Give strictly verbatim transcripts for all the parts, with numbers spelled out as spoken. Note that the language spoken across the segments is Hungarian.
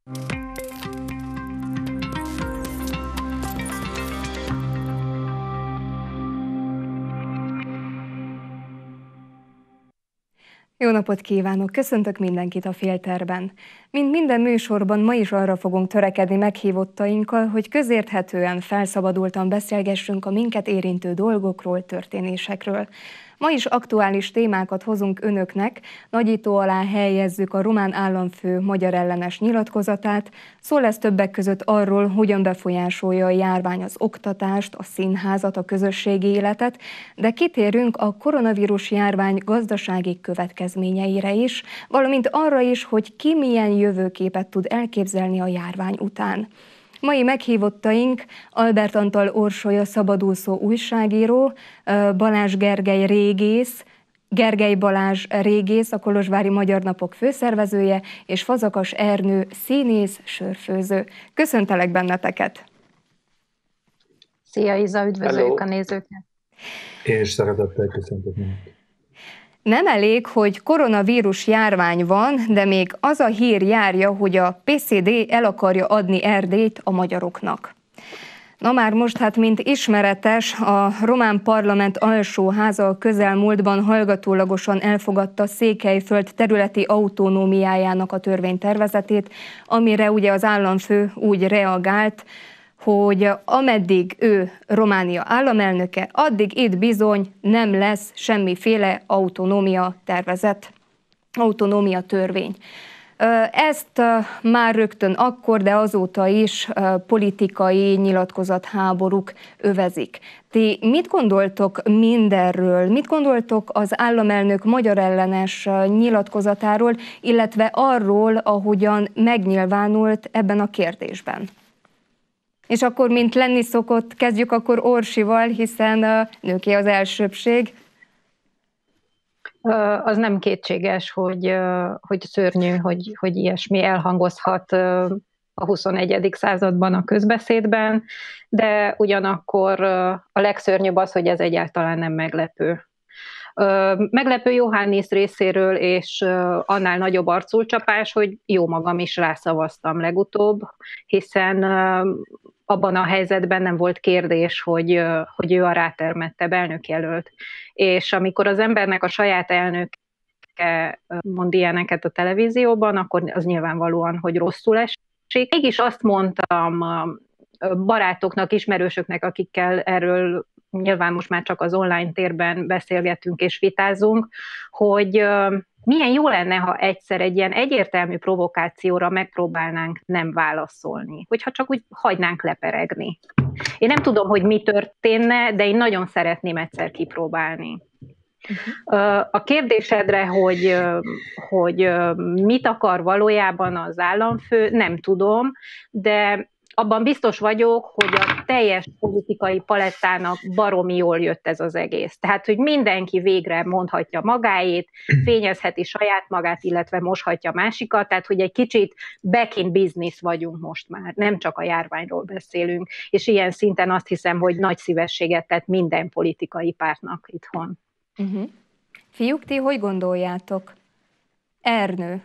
Jó napot kívánok! Köszöntök mindenkit a Filterben. Mint minden műsorban, ma is arra fogunk törekedni meghívottainkkal, hogy közérthetően, felszabadultan beszélgessünk a minket érintő dolgokról, történésekről. Ma is aktuális témákat hozunk önöknek, nagyító alá helyezzük a román államfő magyar ellenes nyilatkozatát, szó lesz többek között arról, hogyan befolyásolja a járvány az oktatást, a színházat, a közösségi életet, de kitérünk a koronavírus járvány gazdasági következményeire is, valamint arra is, hogy ki milyen jövőképet tud elképzelni a járvány után. Mai meghívottaink Albert Antal Orsolya szabadúszó újságíró, Balázs Gergely régész, Gergely Balázs régész, a Kolozsvári Magyar Napok főszervezője, és Fazakas Ernő színész, sörfőző. Köszöntelek benneteket! Szia Iza, üdvözöljük Hello. A nézőket! Én is szeretettel köszöntök mindenkit! Nem elég, hogy koronavírus járvány van, de még az a hír járja, hogy a pé cé dé el akarja adni Erdélyt a magyaroknak. Na már most, hát mint ismeretes, a román parlament alsóháza a közelmúltban hallgatólagosan elfogadta Székelyföld területi autonómiájának a törvénytervezetét, amire ugye az államfő úgy reagált, hogy ameddig ő Románia államelnöke, addig itt bizony nem lesz semmiféle autonómia tervezet, autonómia törvény. Ezt már rögtön akkor, de azóta is politikai nyilatkozatháborúk övezik. Ti mit gondoltok mindenről? Mit gondoltok az államelnök magyar ellenes nyilatkozatáról, illetve arról, ahogyan megnyilvánult ebben a kérdésben? És akkor, mint lenni szokott, kezdjük akkor Orsival, hiszen nőké az elsőbbség. Az nem kétséges, hogy, hogy szörnyű, hogy, hogy ilyesmi elhangozhat a huszonegyedik században a közbeszédben, de ugyanakkor a legszörnyűbb az, hogy ez egyáltalán nem meglepő. Meglepő Johannis részéről, és annál nagyobb arculcsapás, hogy jó magam is rászavaztam legutóbb, hiszen abban a helyzetben nem volt kérdés, hogy, hogy ő a rátermettebb elnökjelölt. És amikor az embernek a saját elnöke mond ilyeneket a televízióban, akkor az nyilvánvalóan, hogy rosszul esik. Mégis azt mondtam barátoknak, ismerősöknek, akikkel erről nyilván most már csak az online térben beszélgetünk és vitázunk, hogy milyen jó lenne, ha egyszer egy ilyen egyértelmű provokációra megpróbálnánk nem válaszolni, hogyha csak úgy hagynánk leperegni. Én nem tudom, hogy mi történne, de én nagyon szeretném egyszer kipróbálni. A kérdésedre, hogy, hogy mit akar valójában az államfő, nem tudom, de abban biztos vagyok, hogy a teljes politikai palettának baromi jól jött ez az egész. Tehát, hogy mindenki végre mondhatja magáét, fényezheti saját magát, illetve moshatja másikat, tehát, hogy egy kicsit back in business vagyunk most már, nem csak a járványról beszélünk, és ilyen szinten azt hiszem, hogy nagy szívességet tett minden politikai pártnak itthon. Uh-huh. Fiúk, ti hogy gondoljátok? Ernő?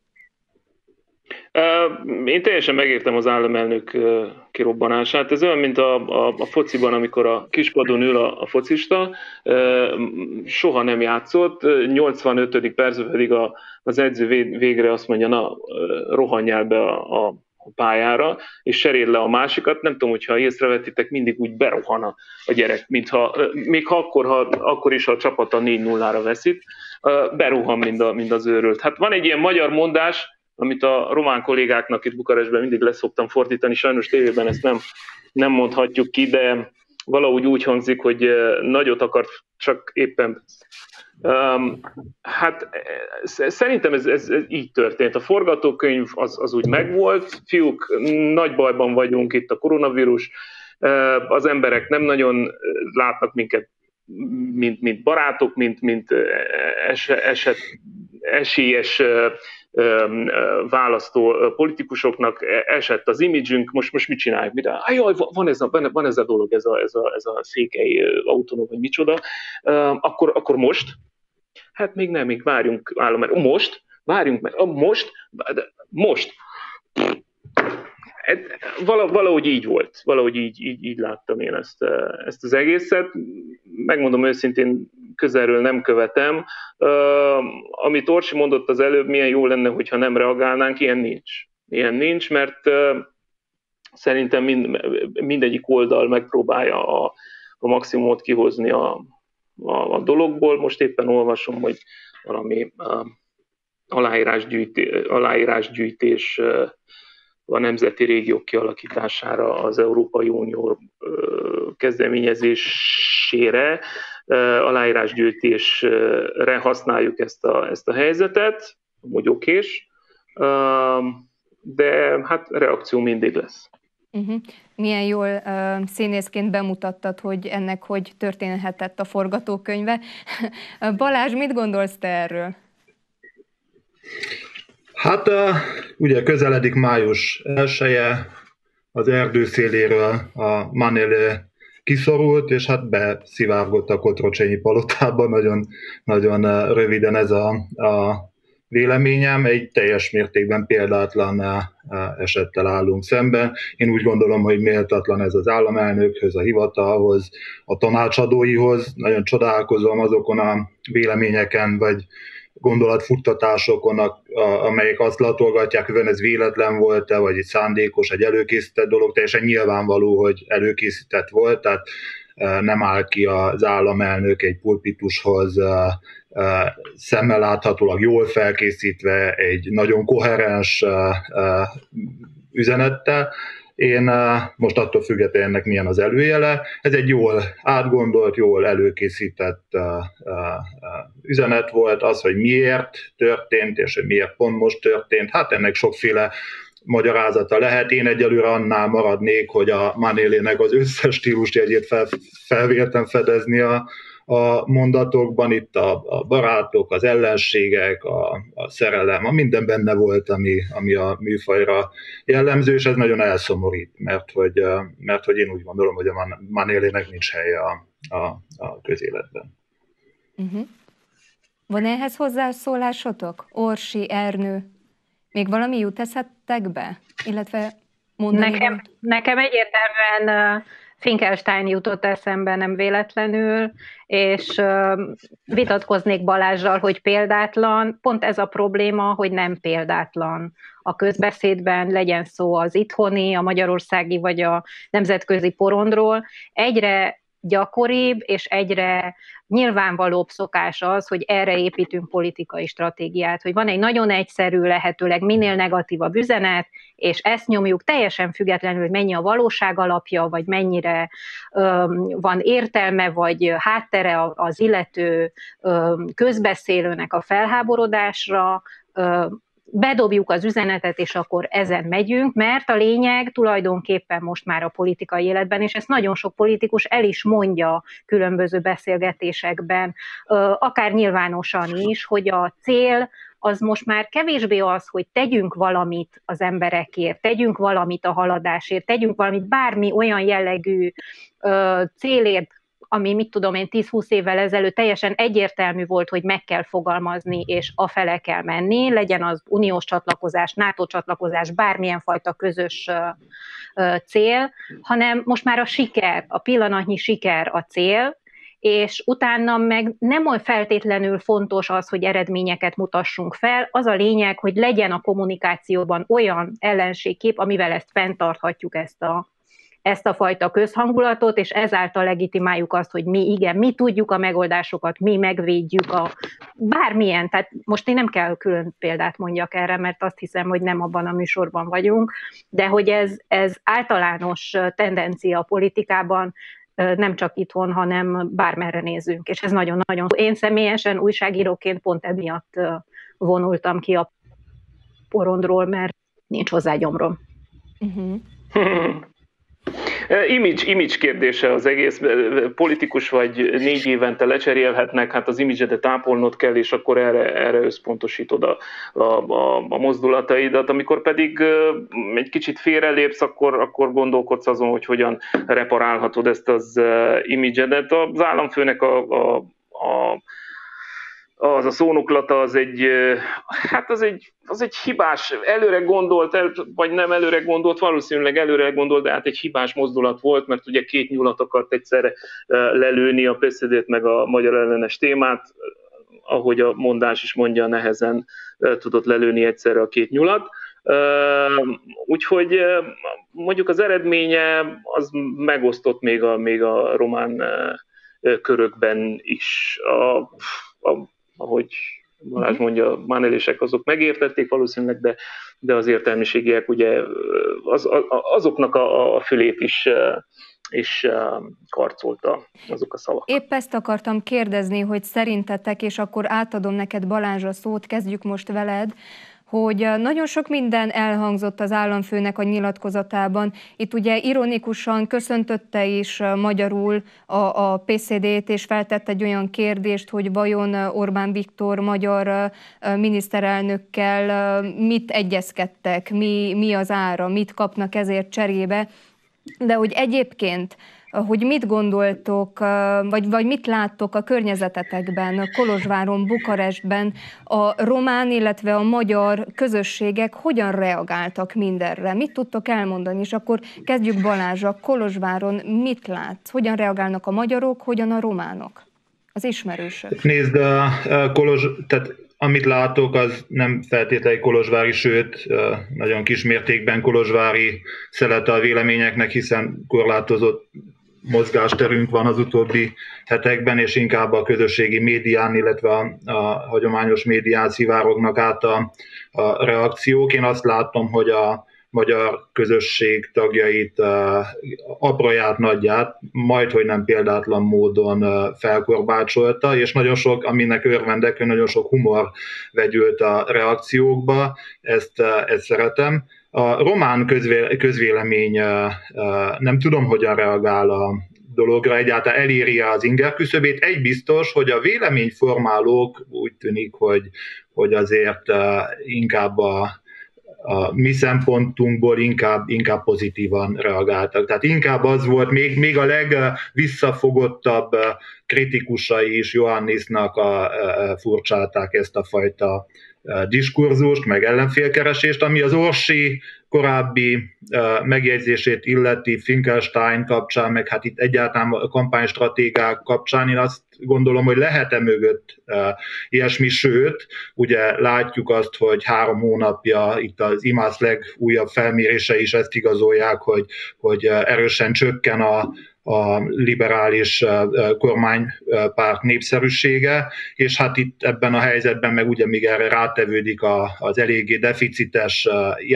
Én teljesen megértem az államelnök kirobbanását. Ez olyan, mint a, a, a fociban, amikor a kispadon ül a, a focista, soha nem játszott, nyolcvanötödik percben pedig a, az edző végre azt mondja, na, rohanjál be a, a pályára, és seréld le a másikat. Nem tudom, hogyha észrevetitek, mindig úgy berohan a, a gyerek, mintha, még ha akkor, ha akkor is a csapata négy nullára veszít, berohan, mind, a, mind az őrült. Hát van egy ilyen magyar mondás, amit a román kollégáknak itt Bukarestben mindig leszoktam fordítani, sajnos tévében ezt nem, nem mondhatjuk ki, de valahogy úgy hangzik, hogy nagyot akart, csak éppen... Um, hát szerintem ez, ez, ez így történt. A forgatókönyv az, az úgy megvolt, fiúk, nagy bajban vagyunk, itt a koronavírus, az emberek nem nagyon látnak minket, mint, mint barátok, mint, mint es, eset, esélyes választó politikusoknak, esett az imidzsünk, most, most mit csináljuk? Mit? Ah, jaj, van ez a, van ez a dolog, ez a, ez a, ez a székely autonóm, vagy micsoda. Akkor, akkor most? Hát még nem, még várjunk állam. Most? Várjunk meg. Most? Most? Valahogy így volt, valahogy így, így, így láttam én ezt, ezt az egészet. Megmondom őszintén, közelről nem követem. Amit Orsi mondott az előbb, milyen jó lenne, hogyha nem reagálnánk, ilyen nincs. Ilyen nincs, mert szerintem mind, mindegyik oldal megpróbálja a, a maximumot kihozni a, a, a dologból. Most éppen olvasom, hogy valami aláírásgyűjtés, aláírásgyűjtés a nemzeti régiók kialakítására az Európai Unió kezdeményezésére, aláírásgyűjtésre használjuk ezt a, ezt a helyzetet, amúgy okés, de hát reakció mindig lesz. Uh-huh. Milyen jól uh, színészként bemutattad, hogy ennek hogy történhetett a forgatókönyve. Balázs, mit gondolsz te erről? Hát ugye közeledik május elseje, az erdő széléről a Manélé kiszorult, és hát beszivárgott a Kotrocsényi palotába, nagyon, nagyon röviden ez a, a véleményem, egy teljes mértékben példátlan esettel állunk szemben. Én úgy gondolom, hogy méltatlan ez az államelnökhöz, a hivatalhoz, a tanácsadóihoz. Nagyon csodálkozom azokon a véleményeken, vagy gondolatfuttatásokon, amelyek azt latolgatják, hogy ez véletlen volt-e, vagy egy szándékos, egy előkészített dolog, teljesen nyilvánvaló, hogy előkészített volt, tehát nem áll ki az államelnök egy pulpitushoz szemmel láthatólag jól felkészítve egy nagyon koherens üzenettel. Én most attól függetlenül ennek milyen az előjele, ez egy jól átgondolt, jól előkészített üzenet volt, az, hogy miért történt, és hogy miért pont most történt, hát ennek sokféle magyarázata lehet. Én egyelőre annál maradnék, hogy a Manélének az összes stílusjegyét fel, felvértem fedezni a, a mondatokban, itt a, a barátok, az ellenségek, a, a szerelem, a minden benne volt, ami, ami a műfajra jellemző, és ez nagyon elszomorít, mert hogy, mert hogy én úgy gondolom, hogy a Manélének nincs helye a, a, a közéletben. Uh-huh. Van ehhez hozzászólásotok? Orsi, Ernő? Még valami jut eszettekbe? Illetve mondani nekem, nekem egyértelműen uh, Finkelstein jutott eszembe, nem véletlenül, és uh, vitatkoznék Balázsral, hogy példátlan. Pont ez a probléma, hogy nem példátlan a közbeszédben, legyen szó az itthoni, a magyarországi vagy a nemzetközi porondról. Egyre gyakoribb és egyre nyilvánvalóbb szokás az, hogy erre építünk politikai stratégiát, hogy van egy nagyon egyszerű, lehetőleg minél negatívabb üzenet, és ezt nyomjuk teljesen függetlenül, hogy mennyi a valóság alapja, vagy mennyire öm, van értelme, vagy háttere az illető öm, közbeszélőnek a felháborodásra, öm, bedobjuk az üzenetet, és akkor ezen megyünk, mert a lényeg tulajdonképpen most már a politikai életben, és ezt nagyon sok politikus el is mondja különböző beszélgetésekben, akár nyilvánosan is, hogy a cél az most már kevésbé az, hogy tegyünk valamit az emberekért, tegyünk valamit a haladásért, tegyünk valamit bármi olyan jellegű célért, ami, mit tudom én, tíz-húsz évvel ezelőtt teljesen egyértelmű volt, hogy meg kell fogalmazni, és afele kell menni, legyen az uniós csatlakozás, NATO csatlakozás, bármilyen fajta közös cél, hanem most már a siker, a pillanatnyi siker a cél, és utána meg nem olyan feltétlenül fontos az, hogy eredményeket mutassunk fel, az a lényeg, hogy legyen a kommunikációban olyan ellenségkép, amivel ezt fenntarthatjuk, ezt a ezt a fajta közhangulatot, és ezáltal legitimáljuk azt, hogy mi igen, mi tudjuk a megoldásokat, mi megvédjük a bármilyen, tehát most én nem kell külön példát mondjak erre, mert azt hiszem, hogy nem abban a műsorban vagyunk, de hogy ez, ez általános tendencia a politikában, nem csak itthon, hanem bármerre nézünk, és ez nagyon-nagyon. Én személyesen újságíróként pont emiatt vonultam ki a porondról, mert nincs hozzá gyomrom. Uh-huh. Image, image kérdése az egész, politikus vagy négy évente lecserélhetnek, hát az imidzsedet ápolnod kell, és akkor erre, erre összpontosítod a, a, a, a mozdulataidat, amikor pedig egy kicsit félrelépsz, akkor, akkor gondolkodsz azon, hogy hogyan reparálhatod ezt az imidzsedet. Az államfőnek a, a, a az a szónoklata az egy, hát az egy, az egy hibás, előre gondolt, vagy nem előre gondolt, valószínűleg előre gondolt, de hát egy hibás mozdulat volt, mert ugye két nyulat akart egyszerre lelőni, a pé es zé dét meg a magyar ellenes témát, ahogy a mondás is mondja, nehezen tudott lelőni egyszerre a két nyulat. Úgyhogy mondjuk az eredménye az megosztott még a, még a román körökben is. A, a, ahogy Balázs mondja, mánelések azok megértették valószínűleg, de, de az értelmiségiek ugye az, azoknak a, a fülét is, is karcolta azok a szavak. Épp ezt akartam kérdezni, hogy szerintetek, és akkor átadom neked, Balázs, a szót, kezdjük most veled, hogy nagyon sok minden elhangzott az államfőnek a nyilatkozatában. Itt ugye ironikusan köszöntötte is magyarul a, a pé es zé dét, és feltett egy olyan kérdést, hogy vajon Orbán Viktor magyar miniszterelnökkel mit egyezkedtek, mi, mi az ára, mit kapnak ezért cserébe. De hogy egyébként, hogy mit gondoltok, vagy, vagy mit láttok a környezetetekben, Kolozsváron, Bukarestben, a román, illetve a magyar közösségek hogyan reagáltak mindenre? Mit tudtok elmondani? És akkor kezdjük Balázsra. Kolozsváron mit látsz? Hogyan reagálnak a magyarok, hogyan a románok? Az ismerősök. Nézd, a Kolozs, tehát amit látok, az nem feltétlenül kolozsvári, sőt, nagyon kis mértékben kolozsvári szelete a véleményeknek, hiszen korlátozott mozgásterünk van az utóbbi hetekben, és inkább a közösségi médián, illetve a, a hagyományos médián szivárognak át a, a reakciók. Én azt látom, hogy a magyar közösség tagjait, apraját, nagyját majdhogy nem példátlan módon felkorbácsolta, és nagyon sok, aminek örvendek, hogy nagyon sok humor vegyült a reakciókba, ezt, ezt szeretem. A román közvélemény nem tudom, hogyan reagál a dologra, egyáltalán eléri az inger küszöbét. Egy biztos, hogy a véleményformálók úgy tűnik, hogy, hogy azért inkább a a mi szempontunkból inkább, inkább pozitívan reagáltak. Tehát inkább az volt, még, még a legvisszafogottabb kritikusai is Iohannisnak a, a, furcsálták ezt a fajta diskurzust, meg ellenfélkeresést, ami az Orsi korábbi uh, megjegyzését illeti Finkelstein kapcsán, meg hát itt egyáltalán a kampánystratégák kapcsán, én azt gondolom, hogy lehet-e mögött uh, ilyesmi, sőt, ugye látjuk azt, hogy három hónapja itt az IMASZ legújabb felmérése is ezt igazolják, hogy, hogy erősen csökken a a liberális kormánypárt népszerűsége, és hát itt ebben a helyzetben meg ugye még erre rátevődik a, az eléggé deficites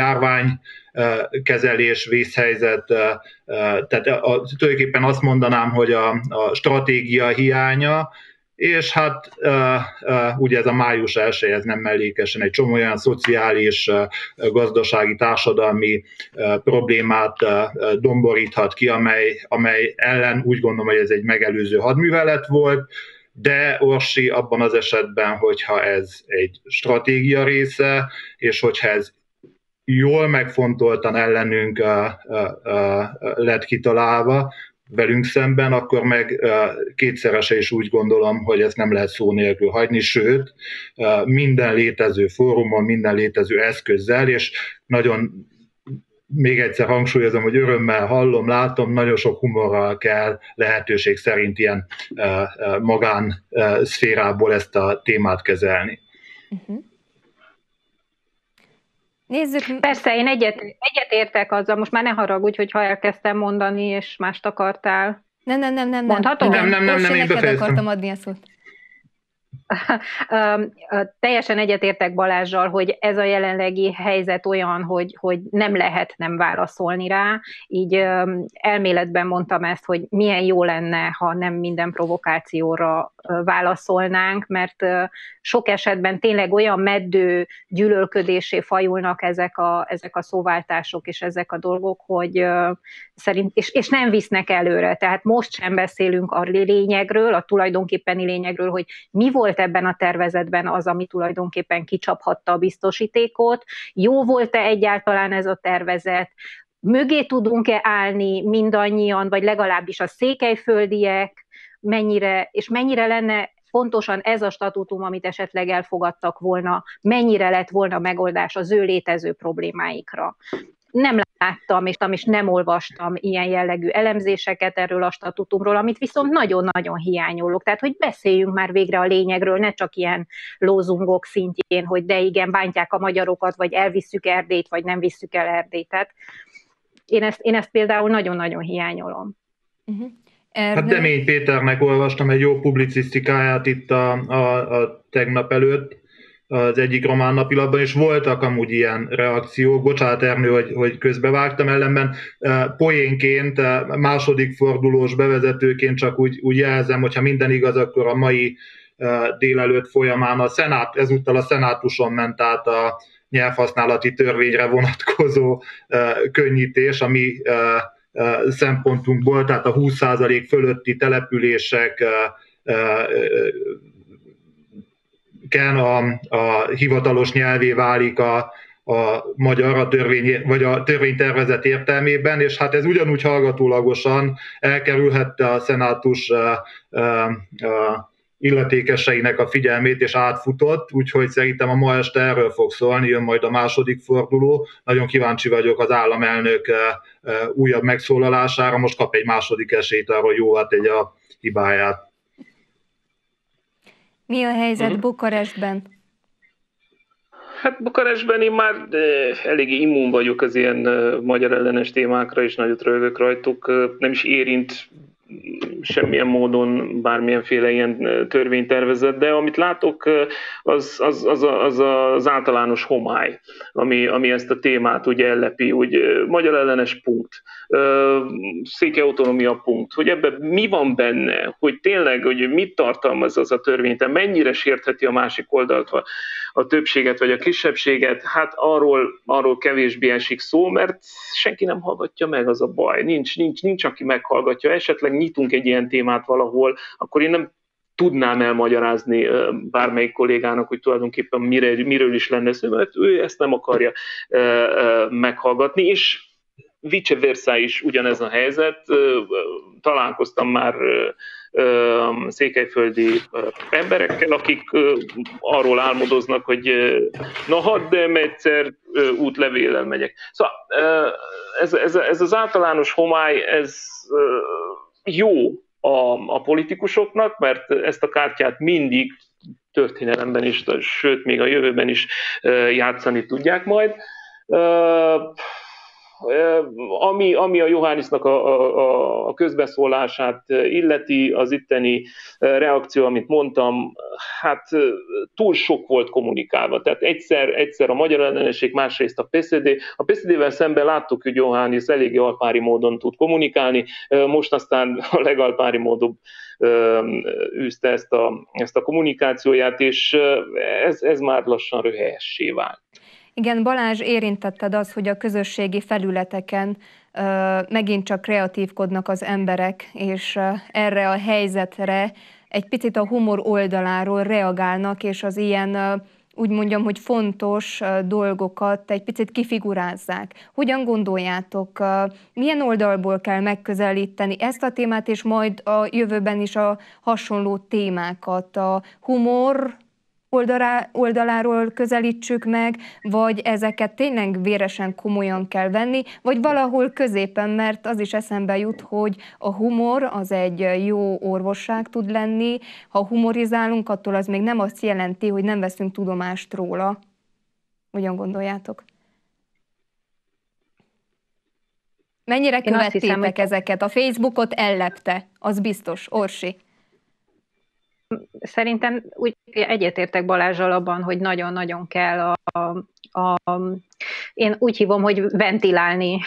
járványkezelés, vészhelyzet, tehát a, tulajdonképpen azt mondanám, hogy a, a stratégia hiánya, és hát uh, uh, ugye ez a május elseje, ez nem mellékesen egy csomó olyan szociális, uh, gazdasági, társadalmi uh, problémát uh, domboríthat ki, amely, amely ellen úgy gondolom, hogy ez egy megelőző hadművelet volt, de Orsi abban az esetben, hogyha ez egy stratégia része, és hogyha ez jól megfontoltan ellenünk uh, uh, uh, lett kitalálva, velünk szemben, akkor meg kétszerese is úgy gondolom, hogy ezt nem lehet szó nélkül hagyni, sőt, minden létező fórumon, minden létező eszközzel, és nagyon még egyszer hangsúlyozom, hogy örömmel hallom, látom, nagyon sok humorral kell lehetőség szerint ilyen magán szférából ezt a témát kezelni. Uh-huh. Nézzük. Persze, én egyet, egyet értek azzal, most már ne haragudj, hogyha elkezdtem mondani, és mást akartál. Nem, nem, nem, nem. Mondhatom? Nem, nem, nem, nem, én neked akartam adni a szót. Teljesen egyetértek Balázssal, hogy ez a jelenlegi helyzet olyan, hogy, hogy nem lehet nem válaszolni rá. Így elméletben mondtam ezt, hogy milyen jó lenne, ha nem minden provokációra válaszolnánk, mert sok esetben tényleg olyan meddő gyűlölködésé fajulnak ezek a, ezek a szóváltások és ezek a dolgok, hogy szerint, és, és nem visznek előre. Tehát most sem beszélünk a lényegről, a tulajdonképpeni lényegről, hogy mi volt ebben a tervezetben az, ami tulajdonképpen kicsaphatta a biztosítékot, jó volt-e egyáltalán ez a tervezet, mögé tudunk-e állni mindannyian, vagy legalábbis a székelyföldiek, mennyire, és mennyire lenne pontosan ez a statútum, amit esetleg elfogadtak volna, mennyire lett volna megoldás az ő létező problémáikra. Nem láttam, és, és nem olvastam ilyen jellegű elemzéseket erről a statútumról, amit viszont nagyon-nagyon hiányolok. Tehát, hogy beszéljünk már végre a lényegről, ne csak ilyen lózungok szintjén, hogy de igen, bántják a magyarokat, vagy elvisszük Erdélyt, vagy nem visszük el Erdélyt. Tehát én ezt, én ezt például nagyon-nagyon hiányolom. Uh-huh. Hát Demény Péternek olvastam egy jó publicisztikáját itt a, a, a tegnap előtt, az egyik román napilapban, és voltak amúgy ilyen reakciók. Bocsánat, Ernő, hogy, hogy közbevágtam, ellenben poénként, második fordulós bevezetőként csak úgy, úgy jelzem, hogyha minden igaz, akkor a mai délelőtt folyamán a szenát, ezúttal a szenátuson ment át a nyelvhasználati törvényre vonatkozó könnyítés, ami szempontunkból, tehát a húsz százalék fölötti települések ken a, a hivatalos nyelvé válik a, a magyar a törvény, vagy a törvénytervezet értelmében, és hát ez ugyanúgy hallgatólagosan elkerülhette a szenátus a, a, a illetékeseinek a figyelmét, és átfutott, úgyhogy szerintem a ma este erről fog szólni, jön majd a második forduló. Nagyon kíváncsi vagyok az államelnök újabb megszólalására, most kap egy második esélyt arra, hogy jóvá tegye a hibáját. Mi a helyzet Bukarestben? Hát Bukarestben én már eléggé immun vagyok az ilyen magyar ellenes témákra, és nagyot röhögök rajtuk. Nem is érint semmilyen módon bármilyenféle ilyen törvénytervezet, de amit látok, az az, az, az, az általános homály, ami, ami ezt a témát ugye ellepi, úgy magyar ellenes punkt, székely autonómia punkt, hogy ebben mi van benne, hogy tényleg, hogy mit tartalmaz az a törvény, mennyire sértheti a másik oldalt a, a többséget vagy a kisebbséget, hát arról, arról kevésbé esik szó, mert senki nem hallgatja meg, az a baj. Nincs, nincs, nincs aki meghallgatja. Esetleg nyitunk egy ilyen témát valahol, akkor én nem tudnám elmagyarázni bármelyik kollégának, hogy tulajdonképpen mire, miről is lenne szó, mert ő ezt nem akarja meghallgatni, és vice versa is ugyanez a helyzet. Találkoztam már székelyföldi emberekkel, akik arról álmodoznak, hogy na hadd, de egyszer útlevéllel megyek. Szóval ez, ez, ez az általános homály, ez jó a, a politikusoknak, mert ezt a kártyát mindig történelemben is, sőt még a jövőben is játszani tudják majd. Ami, ami a Johannisnak a, a, a közbeszólását illeti, az itteni reakció, amit mondtam, hát túl sok volt kommunikálva. Tehát egyszer, egyszer a magyar ellenesség, másrészt a pé es zé dé. A pé es zé dével szemben láttuk, hogy Johannis eléggé alpári módon tud kommunikálni, most aztán a legalpári módon űzte ezt a, ezt a kommunikációját, és ez, ez már lassan röhelyessé vált. Igen, Balázs, érintetted az, hogy a közösségi felületeken uh, megint csak kreatívkodnak az emberek, és uh, erre a helyzetre egy picit a humor oldaláról reagálnak, és az ilyen, uh, úgy mondjam, hogy fontos uh, dolgokat egy picit kifigurázzák. Hogyan gondoljátok, uh, milyen oldalból kell megközelíteni ezt a témát, és majd a jövőben is a hasonló témákat, a humor Oldalá, oldaláról közelítsük meg, vagy ezeket tényleg véresen komolyan kell venni, vagy valahol középen, mert az is eszembe jut, hogy a humor az egy jó orvosság tud lenni. Ha humorizálunk, attól az még nem azt jelenti, hogy nem veszünk tudomást róla. Hogyan gondoljátok? Mennyire követtétek hiszem, hogy... ezeket? A Facebookot ellepte, az biztos. Orsi? Szerintem úgy egyetértek Balázsral abban, hogy nagyon-nagyon kell a, a, a én úgy hívom, hogy ventilálni.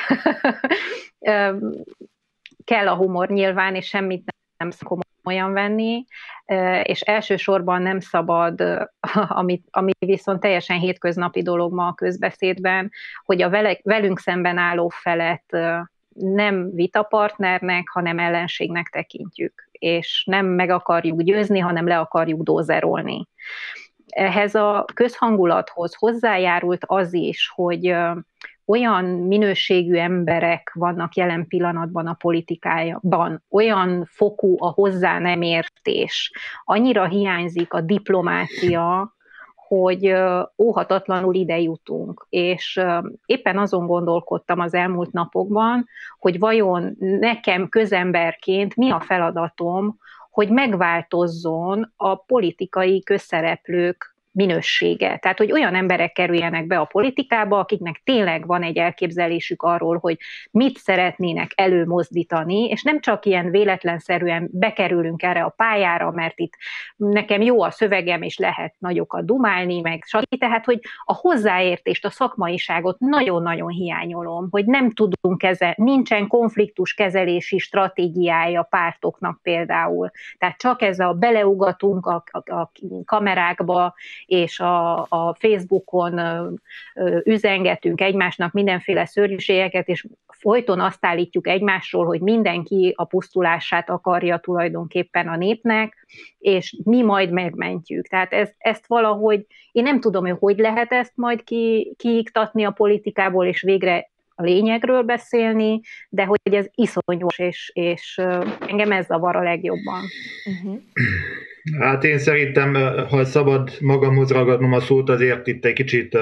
Kell a humor nyilván, és semmit nem szabad komolyan venni, és elsősorban nem szabad, ami, ami viszont teljesen hétköznapi dolog ma a közbeszédben, hogy a vele, velünk szemben álló felet nem vitapartnernek, hanem ellenségnek tekintjük, és nem meg akarjuk győzni, hanem le akarjuk dózerolni. Ehhez a közhangulathoz hozzájárult az is, hogy, olyan minőségű emberek vannak jelen pillanatban a politikájában, olyan fokú a hozzá nem értés, annyira hiányzik a diplomácia, hogy óhatatlanul ide jutunk. És éppen azon gondolkodtam az elmúlt napokban, hogy vajon nekem közemberként mi a feladatom, hogy megváltozzon a politikai közszereplők minősége. Tehát, hogy olyan emberek kerüljenek be a politikába, akiknek tényleg van egy elképzelésük arról, hogy mit szeretnének előmozdítani, és nem csak ilyen véletlenszerűen bekerülünk erre a pályára, mert itt nekem jó a szövegem, és lehet nagyokat dumálni, meg stb. Tehát, hogy a hozzáértést, a szakmaiságot nagyon-nagyon hiányolom, hogy nem tudunk kezelni, nincsen konfliktuskezelési stratégiája pártoknak például. Tehát csak ez a beleugatunk a, a, a kamerákba, és a, a Facebookon üzengetünk egymásnak mindenféle szörnyűségeket, és folyton azt állítjuk egymásról, hogy mindenki a pusztulását akarja tulajdonképpen a népnek, és mi majd megmentjük. Tehát ezt, ezt valahogy, én nem tudom, hogy hogy lehet ezt majd ki, kiiktatni a politikából, és végre a lényegről beszélni, de hogy ez iszonyos, és, és engem ez zavar a legjobban. Uh-huh. Hát én szerintem, ha szabad magamhoz ragadnom a szót, azért itt egy kicsit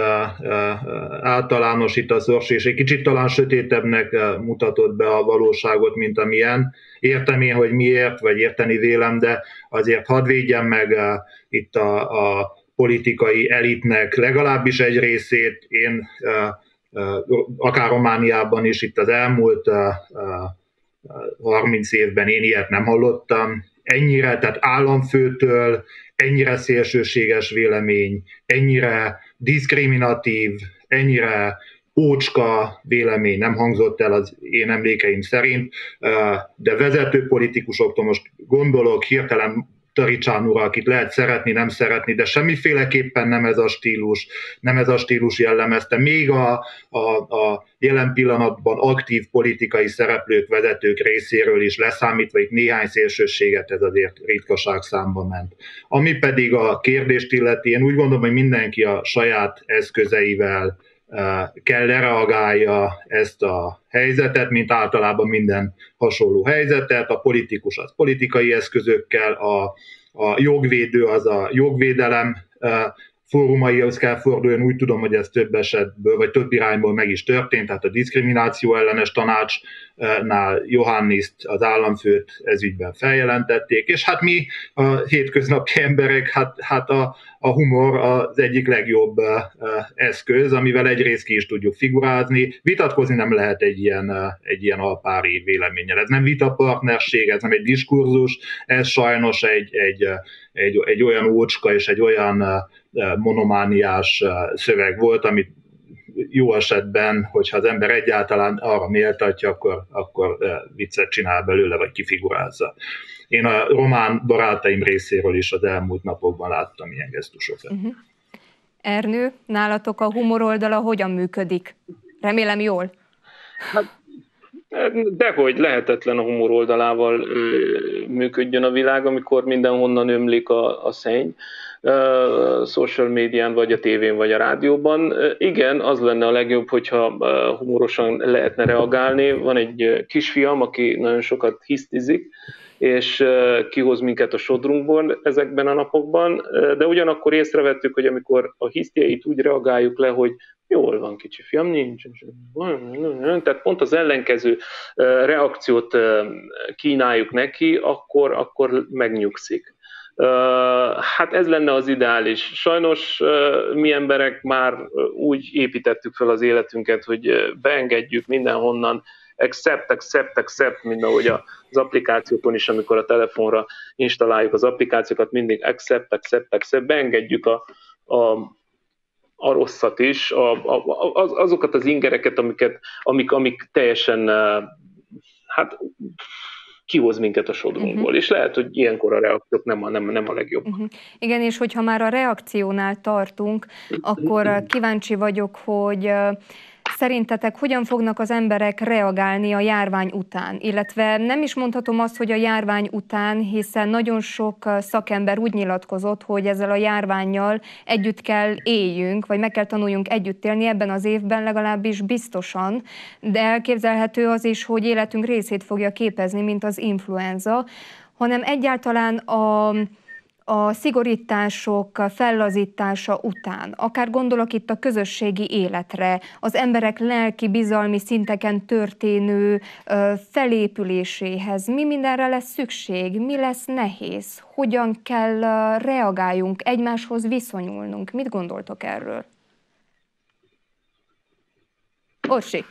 általánosítasz, és egy kicsit talán sötétebbnek mutatott be a valóságot, mint amilyen. Értem én, hogy miért, vagy érteni vélem, de azért hadd védjem meg itt a, a politikai elitnek legalábbis egy részét. Én akár Romániában is itt az elmúlt harminc évben én ilyet nem hallottam. Ennyire, tehát államfőtől, ennyire szélsőséges vélemény, ennyire diszkriminatív, ennyire ócska vélemény nem hangzott el az én emlékeim szerint, de vezető politikusoktól most gondolok hirtelen Taricsán úrra, akit lehet szeretni, nem szeretni, de semmiféleképpen nem ez a stílus, nem ez a stílus jellemezte. Még a, a, a jelen pillanatban aktív politikai szereplők, vezetők részéről is leszámítva, itt néhány szélsőséget ez azért ritkaság számba ment. Ami pedig a kérdést illeti, én úgy gondolom, hogy mindenki a saját eszközeivel kell lereagálja ezt a helyzetet, mint általában minden hasonló helyzetet. A politikus az politikai eszközökkel, a, a jogvédő az a jogvédelem fórumaihoz kell fordulni. Úgy tudom, hogy ez több esetből, vagy több irányból meg is történt, tehát a diszkrimináció ellenes tanácsnál Johanniszt, az államfőt ez ügyben feljelentették, és hát mi a hétköznapi emberek, hát, hát a, a humor az egyik legjobb eszköz, amivel egyrészt ki is tudjuk figurázni. Vitatkozni nem lehet egy ilyen, egy ilyen alpári véleménnyel. Ez nem vitapartnerség, ez nem egy diskurzus, ez sajnos egy, egy, egy, egy olyan ócska és egy olyan monomániás szöveg volt, amit jó esetben, hogyha az ember egyáltalán arra méltatja, akkor, akkor viccet csinál belőle, vagy kifigurázza. Én a román barátaim részéről is az elmúlt napokban láttam ilyen gesztusokat. Uh-huh. Ernő, nálatok a humor oldala hogyan működik? Remélem jól. Hát, dehogy lehetetlen a humor oldalával működjön a világ, amikor mindenhonnan ömlik a, a szenny. Uh, social médián, vagy a tévén, vagy a rádióban. Uh, igen, az lenne a legjobb, hogyha uh, humorosan lehetne reagálni. Van egy uh, kisfiam, aki nagyon sokat hisztizik, és uh, kihoz minket a sodrunkból ezekben a napokban, uh, de ugyanakkor észrevettük, hogy amikor a hisztiait úgy reagáljuk le, hogy jól van, kicsi fiam, nincs. Tehát pont az ellenkező uh, reakciót uh, kínáljuk neki, akkor, akkor megnyugszik. Uh, hát ez lenne az ideális. Sajnos uh, mi emberek már uh, úgy építettük fel az életünket, hogy uh, beengedjük mindenhonnan, accept, accept, accept, mint ahogy az applikációkon is, amikor a telefonra installáljuk az applikációkat, mindig accept, accept, accept, beengedjük a, a, a rosszat is, a, a, az, azokat az ingereket, amiket, amik, amik teljesen uh, hát kihoz minket a sodrunkból, uh-huh. és lehet, hogy ilyenkor a reakciók nem a, nem, nem a legjobb. Uh-huh. Igen, és hogyha már a reakciónál tartunk, akkor kíváncsi vagyok, hogy szerintetek hogyan fognak az emberek reagálni a járvány után? Illetve nem is mondhatom azt, hogy a járvány után, hiszen nagyon sok szakember úgy nyilatkozott, hogy ezzel a járvánnyal együtt kell éljünk, vagy meg kell tanuljunk együtt élni ebben az évben legalábbis biztosan, de elképzelhető az is, hogy életünk részét fogja képezni, mint az influenza, hanem egyáltalán a a szigorítások fellazítása után, akár gondolok itt a közösségi életre, az emberek lelki, bizalmi szinteken történő felépüléséhez, mi mindenre lesz szükség, mi lesz nehéz, hogyan kell reagáljunk, egymáshoz viszonyulnunk. Mit gondoltok erről? Orsi.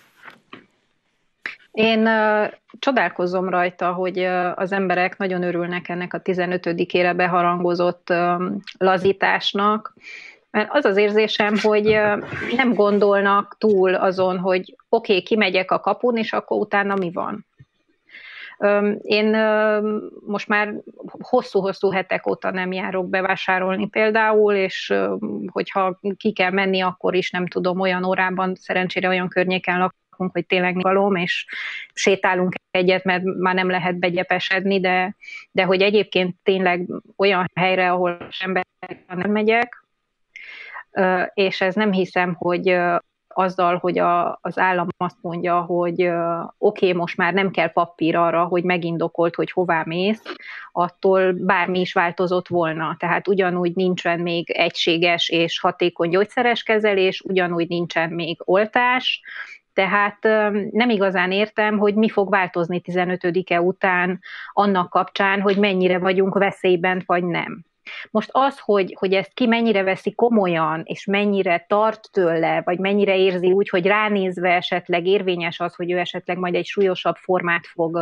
Én uh, csodálkozom rajta, hogy uh, az emberek nagyon örülnek ennek a tizenötödikére beharangozott uh, lazításnak, mert az az érzésem, hogy uh, nem gondolnak túl azon, hogy oké, okay, kimegyek a kapun, és akkor utána mi van. Um, én uh, most már hosszú-hosszú hetek óta nem járok bevásárolni például, és uh, hogyha ki kell menni, akkor is nem tudom, olyan órában, szerencsére olyan környéken lakok, hogy tényleg valóm, és sétálunk egyet, mert már nem lehet begyepesedni, de, de hogy egyébként tényleg olyan helyre, ahol emberek nem megyek, és ez nem hiszem, hogy azzal, hogy a, az állam azt mondja, hogy oké, okay, most már nem kell papír arra, hogy megindokolt, hogy hová mész, attól bármi is változott volna. Tehát ugyanúgy nincsen még egységes és hatékony gyógyszeres kezelés, ugyanúgy nincsen még oltás, tehát nem igazán értem, hogy mi fog változni tizenötödike után annak kapcsán, hogy mennyire vagyunk veszélyben, vagy nem. Most az, hogy, hogy ezt ki mennyire veszi komolyan, és mennyire tart tőle, vagy mennyire érzi úgy, hogy ránézve esetleg érvényes az, hogy ő esetleg majd egy súlyosabb formát fog,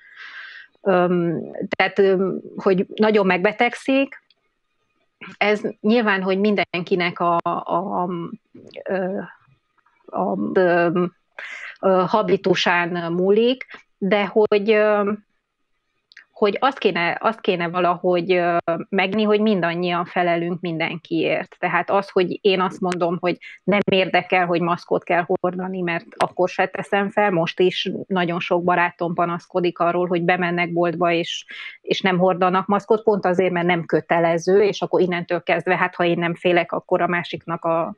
tehát hogy nagyon megbetegszik, ez nyilván, hogy mindenkinek a, a, a, a a habitusán múlik, de hogy, hogy azt, kéne, azt kéne valahogy megni, hogy mindannyian felelünk mindenkiért. Tehát az, hogy én azt mondom, hogy nem érdekel, hogy maszkot kell hordani, mert akkor se teszem fel, most is nagyon sok barátom panaszkodik arról, hogy bemennek boltba, és, és nem hordanak maszkot, pont azért, mert nem kötelező, és akkor innentől kezdve, hát ha én nem félek, akkor a másiknak a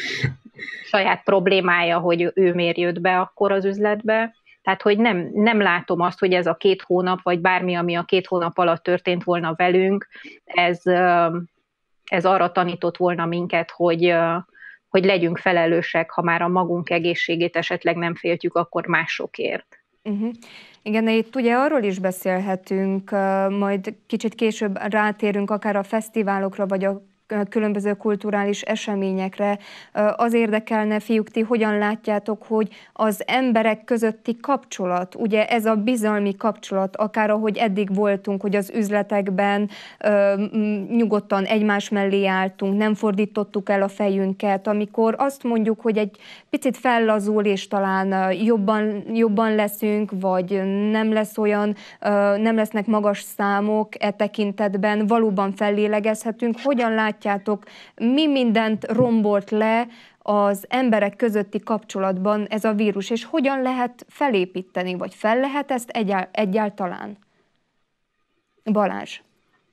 saját problémája, hogy ő miért jött be akkor az üzletbe. Tehát, hogy nem, nem látom azt, hogy ez a két hónap, vagy bármi, ami a két hónap alatt történt volna velünk, ez, ez arra tanított volna minket, hogy, hogy legyünk felelősek, ha már a magunk egészségét esetleg nem féltjük, akkor másokért. Uh-huh. Igen, de itt ugye arról is beszélhetünk, majd kicsit később rátérünk akár a fesztiválokra, vagy a különböző kulturális eseményekre. Az érdekelne, fiúk, ti hogyan látjátok, hogy az emberek közötti kapcsolat, ugye ez a bizalmi kapcsolat, akár ahogy eddig voltunk, hogy az üzletekben nyugodtan egymás mellé álltunk, nem fordítottuk el a fejünket, amikor azt mondjuk, hogy egy picit fellazul, és talán jobban, jobban leszünk, vagy nem lesz olyan, nem lesznek magas számok e tekintetben, valóban fellélegezhetünk. Hogyan látjátok, mi mindent rombolt le az emberek közötti kapcsolatban ez a vírus, és hogyan lehet felépíteni, vagy fel lehet ezt egyáll- egyáltalán? Balázs.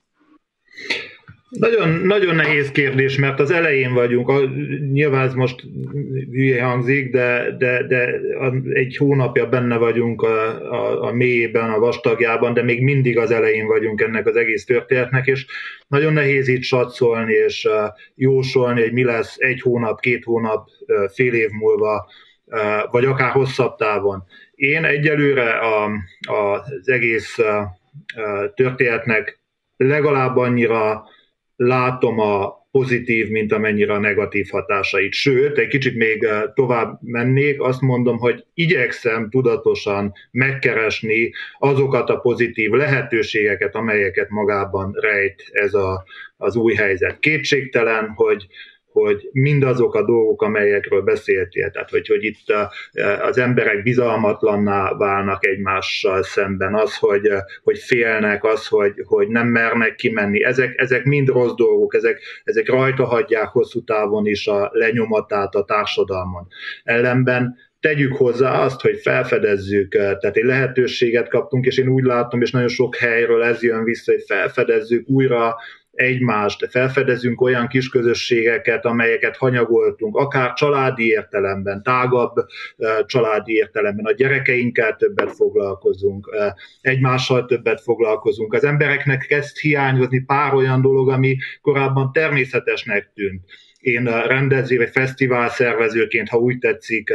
Nagyon, nagyon nehéz kérdés, mert az elején vagyunk, a, nyilván ez most hülye hangzik, de, de, de egy hónapja benne vagyunk a, a, a mélyében, a vastagjában, de még mindig az elején vagyunk ennek az egész történetnek, és nagyon nehéz itt satszolni és jósolni, hogy mi lesz egy hónap, két hónap, fél év múlva, vagy akár hosszabb távon. Én egyelőre a, a, az egész történetnek legalább annyira látom a pozitív, mint amennyire a negatív hatásait. Sőt, egy kicsit még tovább mennék, azt mondom, hogy igyekszem tudatosan megkeresni azokat a pozitív lehetőségeket, amelyeket magában rejt ez a, az új helyzet. Kétségtelen, hogy, hogy mindazok a dolgok, amelyekről beszéltél, tehát hogy, hogy itt az emberek bizalmatlanná válnak egymással szemben, az, hogy, hogy félnek, az, hogy, hogy nem mernek kimenni, ezek, ezek mind rossz dolgok, ezek, ezek rajta hagyják hosszú távon is a lenyomatát a társadalmon. Ellenben tegyük hozzá azt, hogy felfedezzük, tehát egy lehetőséget kaptunk, és én úgy látom, és nagyon sok helyről ez jön vissza, hogy felfedezzük újra egymást, felfedezünk olyan kis közösségeket, amelyeket hanyagoltunk, akár családi értelemben, tágabb családi értelemben, a gyerekeinkkel többet foglalkozunk, egymással többet foglalkozunk. Az embereknek kezd hiányozni pár olyan dolog, ami korábban természetesnek tűnt. Én rendező vagy fesztivál szervezőként, ha úgy tetszik,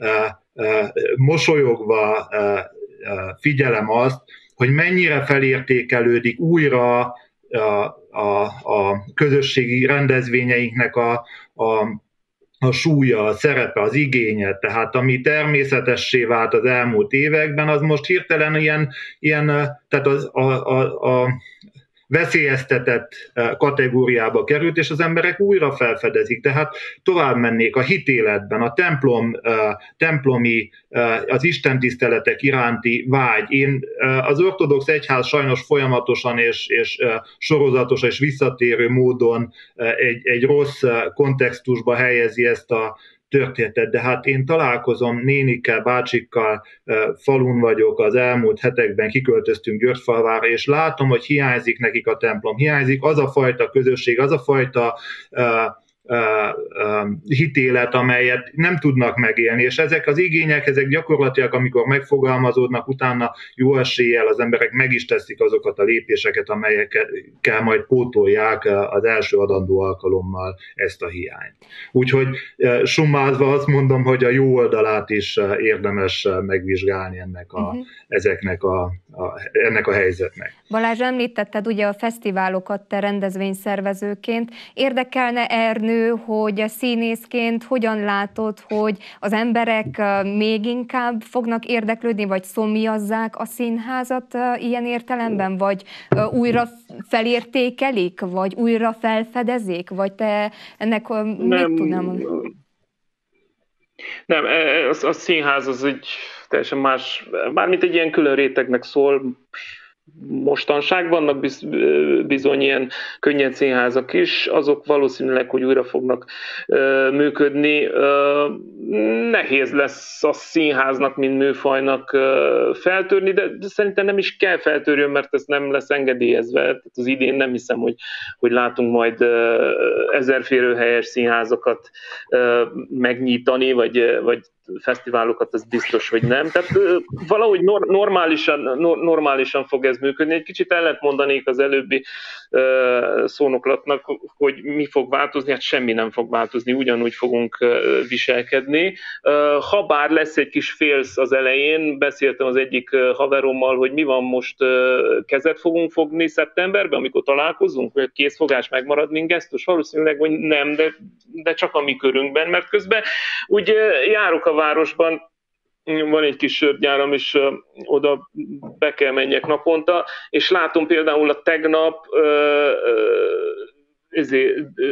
mosolyogva figyelem azt, hogy mennyire felértékelődik újra a, a, a közösségi rendezvényeinknek a, a, a súlya, a szerepe, az igénye. Tehát ami természetessé vált az elmúlt években, az most hirtelen ilyen, ilyen tehát az, a, a, a veszélyeztetett kategóriába került, és az emberek újra felfedezik. Tehát tovább mennék a hitéletben, a templom, templomi, az istentiszteletek iránti vágy. Én az ortodox egyház sajnos folyamatosan és, és sorozatosan és visszatérő módon egy, egy rossz kontextusba helyezi ezt a történetet, de hát én találkozom nénikkel, bácsikkal, falun vagyok, az elmúlt hetekben kiköltöztünk Györgyfalvára, és látom, hogy hiányzik nekik a templom, hiányzik az a fajta közösség, az a fajta uh, uh, uh, hitélet, amelyet nem tudnak megélni, és ezek az igények, ezek gyakorlatilag, amikor megfogalmazódnak, utána jó eséllyel az emberek meg is teszik azokat a lépéseket, amelyekkel majd pótolják az első adandó alkalommal ezt a hiányt. Úgyhogy summázva azt mondom, hogy a jó oldalát is érdemes megvizsgálni ennek a, uh-huh. ezeknek a, a, ennek a helyzetnek. Balázs, említetted ugye a fesztiválokat te rendezvényszervezőként. Érdekelne, Ernő, hogy színészként hogyan látod, hogy az emberek még inkább fognak érdeklődni, vagy szomjazzák a színházat ilyen értelemben, vagy újra felértékelik, vagy újra felfedezik, vagy te ennek mit tudnál mondani? Nem, a, a színház az egy teljesen más, mármint egy ilyen külön rétegnek szól. Mostanság vannak bizony ilyen könnyed színházak is, azok valószínűleg, hogy újra fognak uh, működni. Uh, nehéz lesz a színháznak, mint műfajnak uh, feltörni, de, de szerintem nem is kell feltörjön, mert ez nem lesz engedélyezve. Tehát az idén nem hiszem, hogy, hogy látunk majd uh, ezerférőhelyes színházakat uh, megnyitani, vagy, vagy fesztiválokat, az biztos, hogy nem. Tehát valahogy normálisan, normálisan fog ez működni. Egy kicsit ellent mondanék az előbbi szónoklatnak, hogy mi fog változni, hát semmi nem fog változni, ugyanúgy fogunk viselkedni. Habár lesz egy kis félsz az elején, beszéltem az egyik haverommal, hogy mi van most, kezet fogunk fogni szeptemberben, amikor találkozunk, hogy a készfogás megmarad, mint gesztus, valószínűleg, hogy nem, de, de csak a mi körünkben, mert közben úgy járok a városban, van egy kis sörgyáram, és oda be kell menjek naponta, és látom például a tegnap ö, ö, ezért, ö,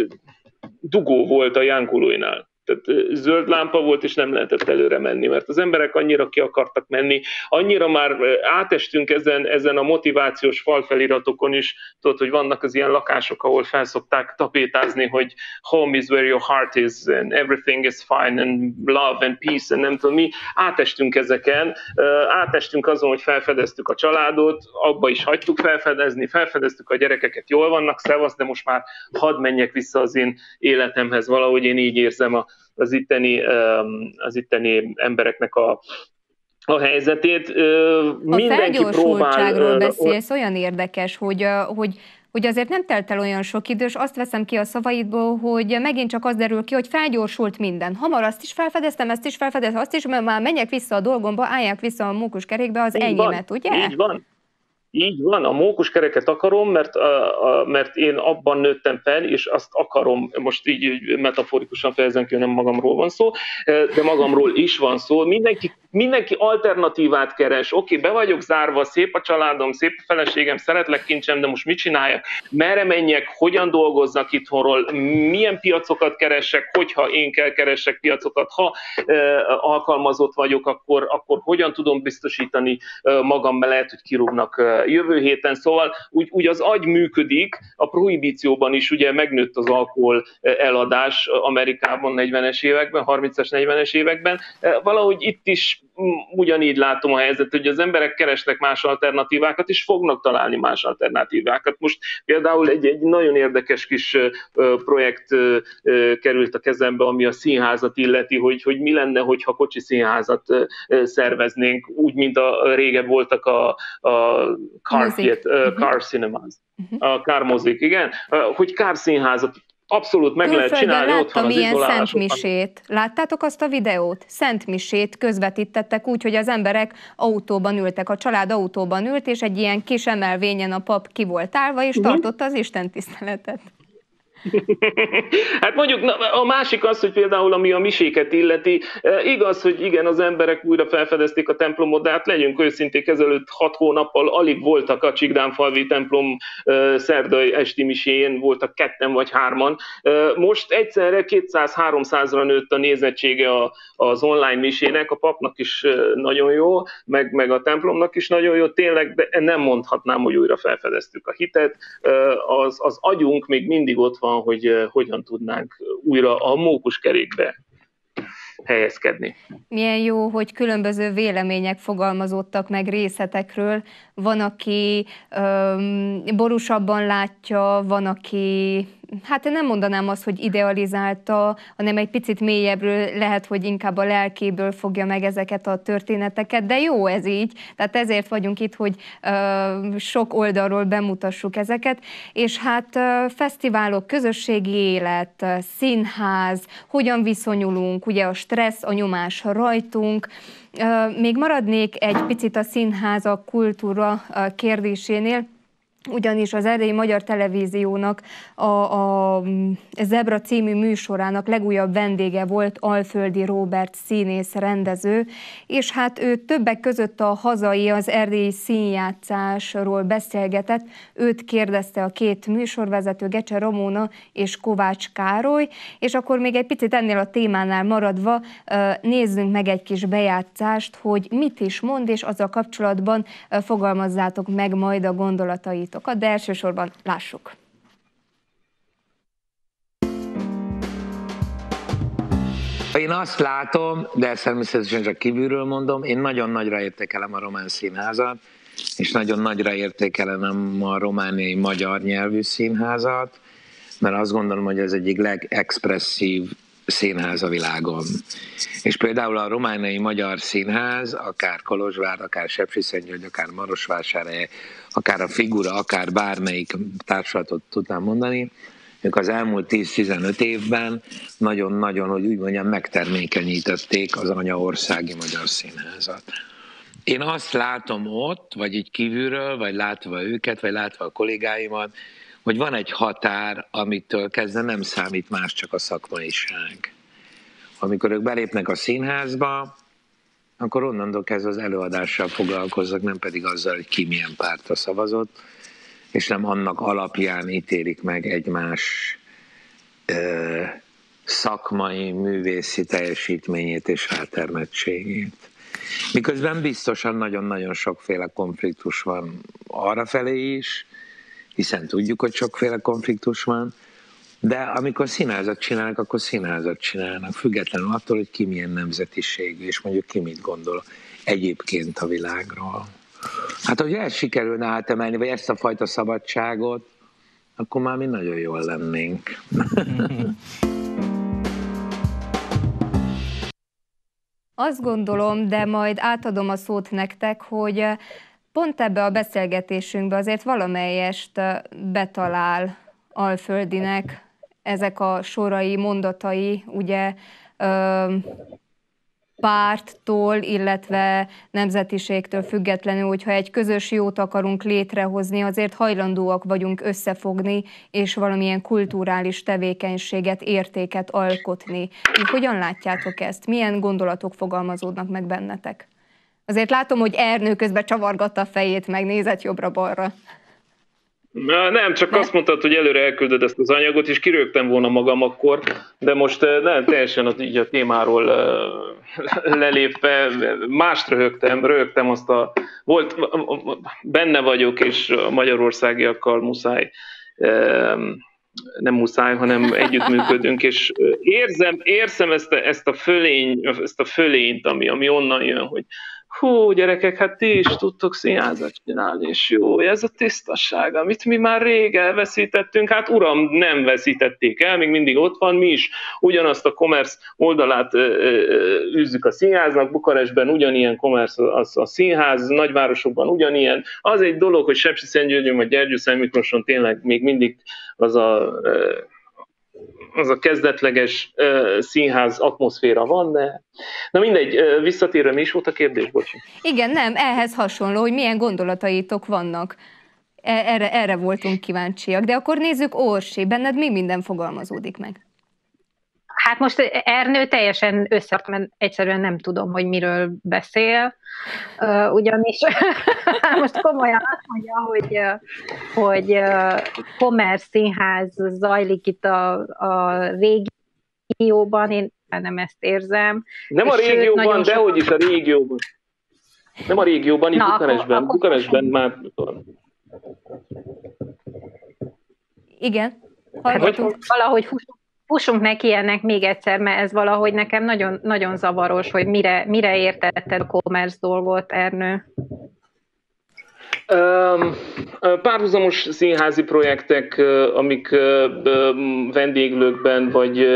dugó volt a Jánkulóinál. Tehát zöld lámpa volt, és nem lehetett előre menni, mert az emberek annyira ki akartak menni, annyira már átestünk ezen, ezen a motivációs falfeliratokon is, tudod, hogy vannak az ilyen lakások, ahol felszokták tapétázni, hogy home is where your heart is, and everything is fine, and love and peace, and nem tudom mi. Átestünk ezeken, átestünk azon, hogy felfedeztük a családot, abba is hagytuk felfedezni, felfedeztük a gyerekeket, jól vannak, szevasz, de most már hadd menjek vissza az én életemhez, valahogy én így érzem a az itteni, az itteni embereknek a, a helyzetét. Mindenki a felgyorsultságról beszélsz, olyan érdekes, hogy, hogy, hogy azért nem telt el olyan sok idő, és azt veszem ki a szavaidból, hogy megint csak az derül ki, hogy felgyorsult minden. Hamar azt is felfedeztem, ezt is felfedeztem, azt is, mert már menjek vissza a dolgomba, álljak vissza a mókuskerékbe az így enyémet, van, ugye? Így van. Így van, a mókuskereket akarom, mert, a, a, mert én abban nőttem fel, és azt akarom, most így, így metaforikusan fejezem ki, nem magamról van szó, de magamról is van szó. Mindenki, mindenki alternatívát keres. Oké, be vagyok zárva, szép a családom, szép a feleségem, szeretlek kincsem, de most mit csináljak? Merre menjek? Hogyan dolgozzak itthonról? Milyen piacokat keresek? Hogyha én kell keresek piacokat? Ha eh, alkalmazott vagyok, akkor, akkor hogyan tudom biztosítani eh, magam, mert lehet, hogy kirúgnak jövő héten, szóval úgy, úgy az agy működik, a prohibícióban is ugye megnőtt az alkohol eladás Amerikában negyvenes években, harmincas, negyvenes években, valahogy itt is ugyanígy látom a helyzetet, hogy az emberek keresnek más alternatívákat, és fognak találni más alternatívákat. Most például egy, egy nagyon érdekes kis projekt került a kezembe, ami a színházat illeti, hogy, hogy mi lenne, hogyha kocsi színházat szerveznénk, úgy, mint a régen voltak a, a car, theater, uh, car cinemas, uh-huh. a kármozik, igen, uh, hogy kárszínházat abszolút meg Külföldön lehet csinálni, ott van az izolálásokban. Szentmisét. Láttátok azt a videót? Szentmisét közvetítettek úgy, hogy az emberek autóban ültek, a család autóban ült, és egy ilyen kis emelvényen a pap ki volt állva, és uh-huh. tartotta az istentiszteletet. Hát mondjuk a másik az, hogy például ami a miséket illeti, igaz, hogy igen, az emberek újra felfedezték a templomot, de hát legyünk őszinték, ezelőtt hat hónappal alig voltak a Csikdánfalvi templom szerdai esti miséjén, voltak ketten vagy hárman. Most egyszerre kétszáz-háromszázra nőtt a nézettsége az online misének, a papnak is nagyon jó, meg, meg a templomnak is nagyon jó, tényleg, de nem mondhatnám, hogy újra felfedeztük a hitet. Az, az agyunk még mindig ott van, hogy uh, hogyan tudnánk újra a mókuskerékbe helyezkedni. Milyen jó, hogy különböző vélemények fogalmazódtak meg részletekről. Van, aki um, borúsabban látja, van, aki, hát nem mondanám azt, hogy idealizálta, hanem egy picit mélyebbről, lehet, hogy inkább a lelkéből fogja meg ezeket a történeteket, de jó ez így, tehát ezért vagyunk itt, hogy uh, sok oldalról bemutassuk ezeket, és hát uh, fesztiválok, közösségi élet, uh, színház, hogyan viszonyulunk, ugye a stressz, a nyomás rajtunk. Uh, még maradnék egy picit a színházak kultúra uh, kérdésénél, ugyanis az Erdélyi Magyar Televíziónak a, a Zebra című műsorának legújabb vendége volt Alföldi Róbert színész rendező, és hát ő többek között a hazai, az erdélyi színjátszásról beszélgetett, őt kérdezte a két műsorvezető, Gecse Ramona és Kovács Károly, és akkor még egy picit ennél a témánál maradva nézzünk meg egy kis bejátszást, hogy mit is mond, és azzal kapcsolatban fogalmazzátok meg majd a gondolatait. De elsősorban lássuk. Én azt látom, de ezt természetesen csak kívülről mondom, én nagyon nagyra értékelem a román színházat, és nagyon nagyra értékelem a romániai magyar nyelvű színházat, mert azt gondolom, hogy ez egyik legexpresszív színház a világon. És például a romániai magyar színház, akár Kolozsvár, akár Sepsiszentgyörgy, akár Marosvásárhely, akár a Figura, akár bármelyik társulatot tudnám mondani, ők az elmúlt tíz-tizenöt évben nagyon-nagyon, hogy úgy mondjam, megtermékenyítették az anyaországi magyar színházat. Én azt látom ott, vagy így kívülről, vagy látva őket, vagy látva a kollégáimat, hogy van egy határ, amitől kezdve nem számít más, csak a szakmaiság. Amikor ők belépnek a színházba, akkor onnantól kezdve az előadással foglalkoznak, nem pedig azzal, hogy ki milyen pártra szavazott, és nem annak alapján ítélik meg egymás ö, szakmai, művészi teljesítményét és rátermettségét. Miközben biztosan nagyon-nagyon sokféle konfliktus van arrafelé is, hiszen tudjuk, hogy sokféle konfliktus van, de amikor színházat csinálnak, akkor színházat csinálnak, függetlenül attól, hogy ki milyen nemzetiségű, és mondjuk ki mit gondol egyébként a világról. Hát, hogy ezt sikerülne átemelni, vagy ezt a fajta szabadságot, akkor már mi nagyon jól lennénk. Azt gondolom, de majd átadom a szót nektek, hogy pont ebbe a beszélgetésünkbe azért valamelyest betalál Alföldinek ezek a sorai, mondatai, ugye párttól, illetve nemzetiségtől függetlenül, hogyha egy közös jót akarunk létrehozni, azért hajlandóak vagyunk összefogni, és valamilyen kulturális tevékenységet, értéket alkotni. Így hogyan látjátok ezt? Milyen gondolatok fogalmazódnak meg bennetek? Azért látom, hogy Ernő közben csavargatta a fejét, meg nézett jobbra-balra. Na, nem, csak ne? Azt mondtad, hogy előre elküldöd ezt az anyagot, és kirögtem volna magam akkor, de most nem, teljesen az, így a témáról lelépve mást röhögtem, röhögtem azt a... Volt, benne vagyok, és a magyarországiakkal muszáj, nem muszáj, hanem együttműködünk, és érzem, érzem ezt a, ezt a fölény, ezt a fölényt, ami, ami onnan jön, hogy hú, gyerekek, hát ti is tudtok színházat csinálni, és jó, ez a tisztaság, amit mi már rég elveszítettünk, hát uram, nem veszítették el, még mindig ott van, mi is ugyanazt a commerce oldalát ö, ö, űzzük a színháznak, Bukarestben ugyanilyen commerce az a színház, nagyvárosokban ugyanilyen. Az egy dolog, hogy Sepsiszentgyörgyön vagy Gyergyőszentmiklóson tényleg még mindig az a... Ö, az a kezdetleges uh, színház atmoszféra van, de... Na mindegy, uh, visszatérve, mi is volt a kérdés, bocsi? Igen, nem, ehhez hasonló, hogy milyen gondolataitok vannak. Erre, erre voltunk kíváncsiak. De akkor nézzük, Orsi, benned mi minden fogalmazódik meg? Hát most Ernő teljesen összeart, mert egyszerűen nem tudom, hogy miről beszél. Uh, ugyanis most komolyan azt mondja, hogy, hogy commerce színház zajlik itt a, a régióban, én nem ezt érzem. Nem a régióban, de hogy is a régióban. Nem a régióban, itt Bukarestben. Akkor, Bukarestben már... Igen. Hát, valahogy fussunk. Fussunk neki ennek még egyszer, mert ez valahogy nekem nagyon, nagyon zavaros, hogy mire, mire értetted a commerce dolgot, Ernő? Párhuzamos színházi projektek, amik vendéglőkben, vagy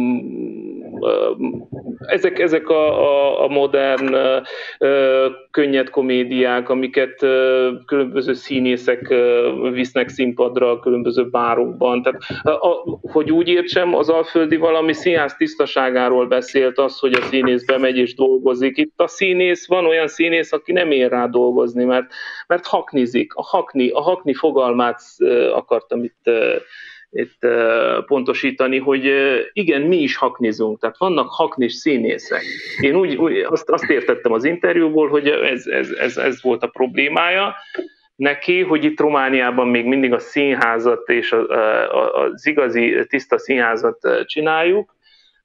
ezek, ezek a, a, a modern könnyed komédiák, amiket különböző színészek visznek színpadra a különböző bárokban. Tehát, a, hogy úgy értsem, az Alföldi valami színház tisztaságáról beszélt, az, hogy a színész bemegy és dolgozik. Itt a színész, van olyan színész, aki nem ér rá dolgozni, mert, mert haknizik. A hakni, a hakni fogalmát akartam itt itt pontosítani, hogy igen, mi is haknizunk, tehát vannak haknis színészek. Én úgy, úgy azt, azt értettem az interjúból, hogy ez, ez, ez, ez volt a problémája neki, hogy itt Romániában még mindig a színházat és a, a, az igazi tiszta színházat csináljuk,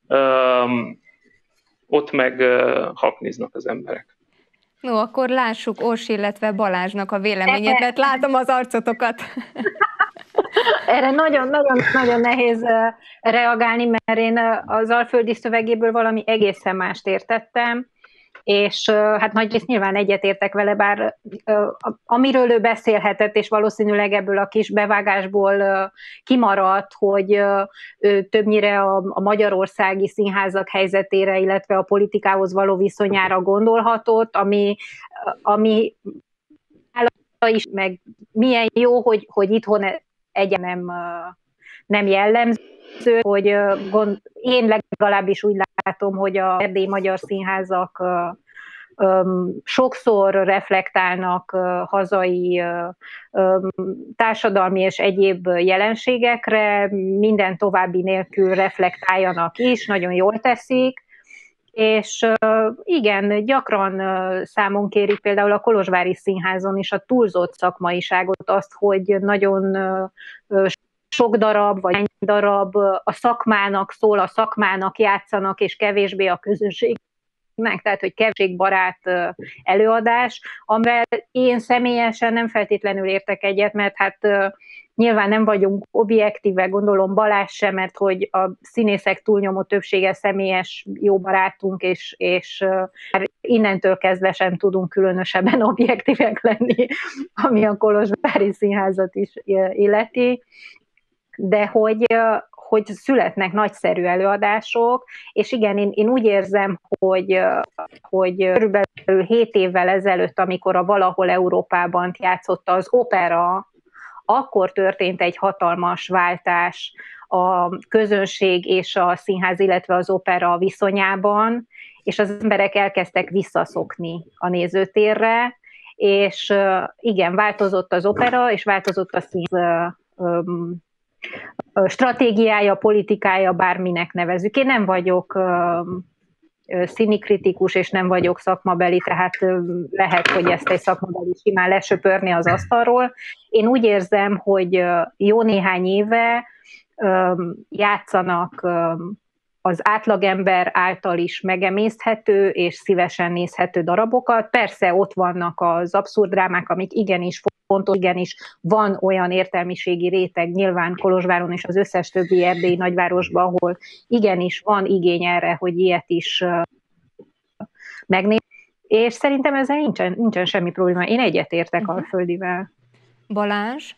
ott meg hakniznak az emberek. No, akkor lássuk Orsi, illetve Balázsnak a véleményét, mert látom az arcotokat. Erre nagyon-nagyon nehéz reagálni, mert én az Alföldi szövegéből valami egészen mást értettem, és hát nagyrészt nyilván egyetértek vele, bár amiről ő beszélhetett, és valószínűleg ebből a kis bevágásból kimaradt, hogy ő többnyire a, a magyarországi színházak helyzetére, illetve a politikához való viszonyára gondolhatott, ami, ami is, meg milyen jó, hogy, hogy itthon egyen nem, nem jellemző, hogy gond, én legalábbis úgy látom, hogy a erdélyi magyar színházak sokszor reflektálnak hazai társadalmi és egyéb jelenségekre, minden további nélkül reflektáljanak is, nagyon jól teszik, és igen, gyakran számon kérik például a Kolozsvári Színházon is a túlzott szakmaiságot, azt, hogy nagyon sok darab, vagy ennyi darab a szakmának szól, a szakmának játszanak, és kevésbé a közönségnek, tehát hogy kevésbé-barát előadás, amivel én személyesen nem feltétlenül értek egyet, mert hát nyilván nem vagyunk objektívek, gondolom Balázs sem, mert hogy a színészek túlnyomó többsége személyes jó barátunk, és, és innentől kezdve sem tudunk különösebben objektívek lenni, ami a Kolozsvári Színházat is illeti, de hogy, hogy születnek nagyszerű előadások, és igen, én, én úgy érzem, hogy, hogy körülbelül hét évvel ezelőtt, amikor a Valahol Európában játszotta az opera, akkor történt egy hatalmas váltás a közönség és a színház, illetve az opera viszonyában, és az emberek elkezdtek visszaszokni a nézőtérre, és igen, változott az opera, és változott a szín stratégiája, politikája, bárminek nevezzük. Én nem vagyok színikritikus, és nem vagyok szakmabeli, tehát lehet, hogy ezt egy szakmabeli simán lesöpörni az asztalról. Én úgy érzem, hogy jó néhány éve játszanak az átlagember által is megemészthető és szívesen nézhető darabokat. Persze ott vannak az abszurddrámák, amik igenis fontos, igenis van olyan értelmiségi réteg nyilván Kolozsváron és az összes többi erdélyi nagyvárosban, ahol igenis van igény erre, hogy ilyet is megnézni. És szerintem ezzel nincsen, nincsen semmi probléma. Én egyetértek uh-huh. Alföldivel. Balázs?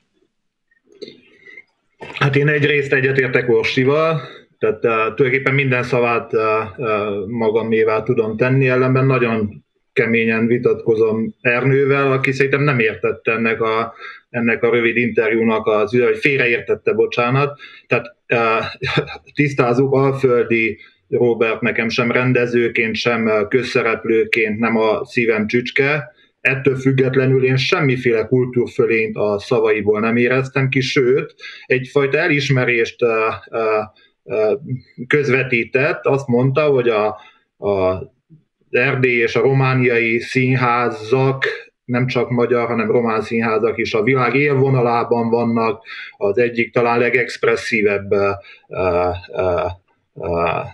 Hát én egyrészt egyetértek Orsival, tehát uh, tulajdonképpen minden szavát uh, uh, magamévá tudom tenni, ellenben nagyon keményen vitatkozom Ernővel, aki szerintem nem értette ennek a, ennek a rövid interjúnak az üze, hogy félreértette, bocsánat. Tehát uh, tisztázzuk, Alföldi Róbert nekem sem rendezőként, sem közszereplőként nem a szívem csücske. Ettől függetlenül én semmiféle kultúrfölényt a szavaiból nem éreztem ki, sőt, egyfajta elismerést uh, uh, közvetített, azt mondta, hogy a, a erdélyi és a romániai színházak, nem csak magyar, hanem román színházak is a világ élvonalában vannak, az egyik talán legexpresszívebb uh, uh, uh,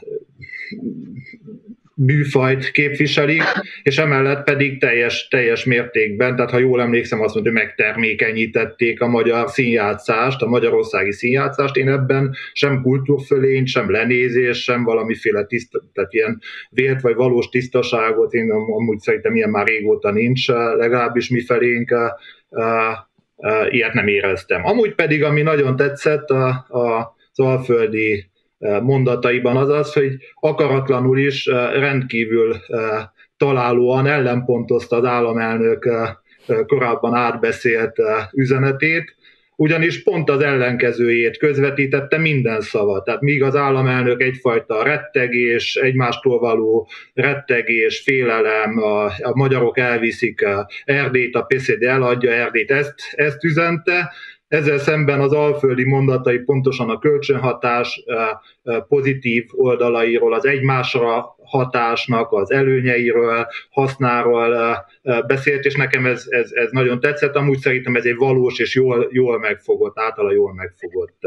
műfajt képviselik, és emellett pedig teljes, teljes mértékben, tehát ha jól emlékszem, azt mondja, hogy megtermékenyítették a magyar színjátszást, a magyarországi színjátszást. Én ebben sem kultúrfölényt, sem lenézés, sem valamiféle tiszta, tehát ilyen vélt vagy valós tisztaságot, én amúgy szerintem ilyen már régóta nincs, legalábbis mi felénk uh, uh, ilyet nem éreztem. Amúgy pedig, ami nagyon tetszett a, a, az alföldi mondataiban az az, hogy akaratlanul is rendkívül találóan ellenpontozta az államelnök korábban átbeszélt üzenetét, ugyanis pont az ellenkezőjét közvetítette minden szava. Tehát míg az államelnök egyfajta rettegés, egymástól való rettegés, félelem, a, a magyarok elviszik Erdélyt, a pé cé dé eladja Erdélyt, ezt, ezt üzente, ezzel szemben az alföldi mondatai pontosan a kölcsönhatás pozitív oldalairól, az egymásra hatásnak, az előnyeiről, hasznáról beszélt, és nekem ez, ez, ez nagyon tetszett. Amúgy szerintem ez egy valós és jól, jól megfogott, általa jól megfogott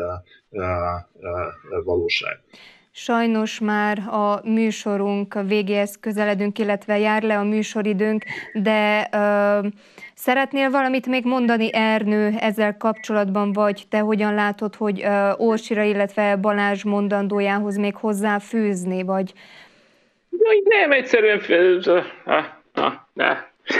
valóság. Sajnos már a műsorunk végéhez közeledünk, illetve jár le a műsoridőnk, de ö, szeretnél valamit még mondani, Ernő, ezzel kapcsolatban, vagy te hogyan látod, hogy ö, Orsira, illetve Balázs mondandójához még hozzáfűzni, vagy... Nem, egyszerűen... Ah, ah, ah.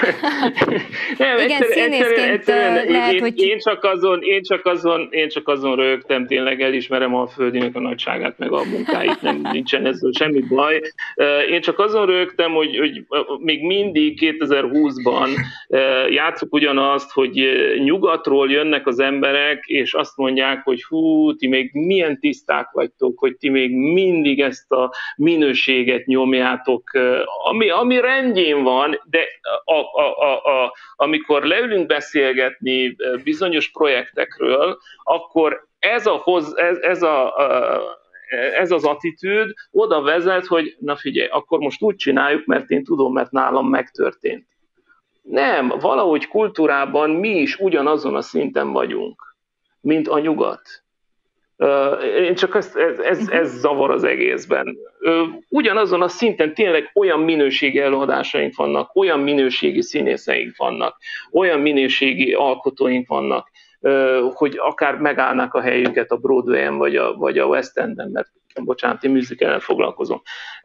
Nem, igen, egyszer, színészként egyszerűen, egyszerűen, lehet, én, hogy... Én csak, azon, én, csak azon, én csak azon rögtem, tényleg elismerem Alföldinek a nagyságát, meg a munkáit, nem, nincsen ezzel semmi baj. Én csak azon rögtem, hogy, hogy még mindig kétezer-húszban játsszuk ugyanazt, hogy nyugatról jönnek az emberek, és azt mondják, hogy hú, ti még milyen tiszták vagytok, hogy ti még mindig ezt a minőséget nyomjátok, ami, ami rendjén van, de A, a, a, a, amikor leülünk beszélgetni bizonyos projektekről, akkor ez, a hoz, ez, ez, a, ez az attitűd oda vezet, hogy na figyelj, akkor most úgy csináljuk, mert én tudom, mert nálam megtörtént. Nem, valahogy kultúrában mi is ugyanazon a szinten vagyunk, mint a nyugat. Én csak ezt, ez, ez, ez zavar az egészben. Ugyanazon a szinten tényleg olyan minőségi előadásaink vannak, olyan minőségi színészeink vannak, olyan minőségi alkotóink vannak, hogy akár megállnak a helyüket a Broadway-en vagy a, vagy a West End-en, mert bocsánat, én musicalen foglalkozom.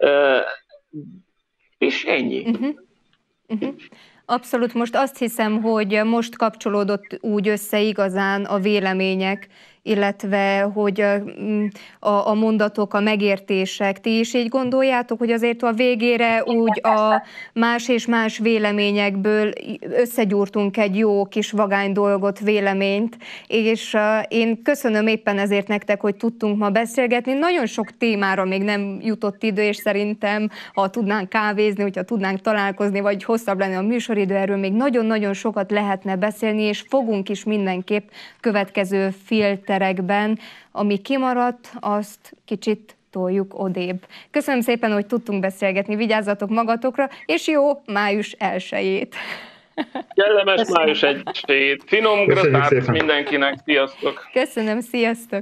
És ennyi. Uh-huh. Uh-huh. Abszolút, most azt hiszem, hogy most kapcsolódott úgy össze igazán a vélemények, illetve hogy a, a mondatok, a megértések. Ti is így gondoljátok, hogy azért a végére úgy a más és más véleményekből összegyúrtunk egy jó kis vagány dolgot, véleményt, és én köszönöm éppen ezért nektek, hogy tudtunk ma beszélgetni. Nagyon sok témára még nem jutott idő, és szerintem, ha tudnánk kávézni, hogyha tudnánk találkozni, vagy hosszabb lenne a műsoridő, erről még nagyon-nagyon sokat lehetne beszélni, és fogunk is mindenképp következő filterekben, ami kimaradt, azt kicsit toljuk odébb. Köszönöm szépen, hogy tudtunk beszélgetni, vigyázzatok magatokra, és jó május elsejét! Kellemes május elsejét! Finom gratát mindenkinek, sziasztok! Köszönöm, sziasztok!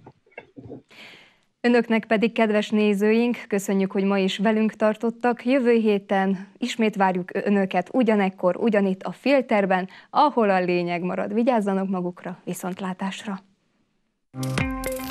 Önöknek pedig, kedves nézőink, köszönjük, hogy ma is velünk tartottak. Jövő héten ismét várjuk Önöket ugyanekkor, ugyanitt a Filterben, ahol a lényeg marad. Vigyázzanak magukra, viszontlátásra!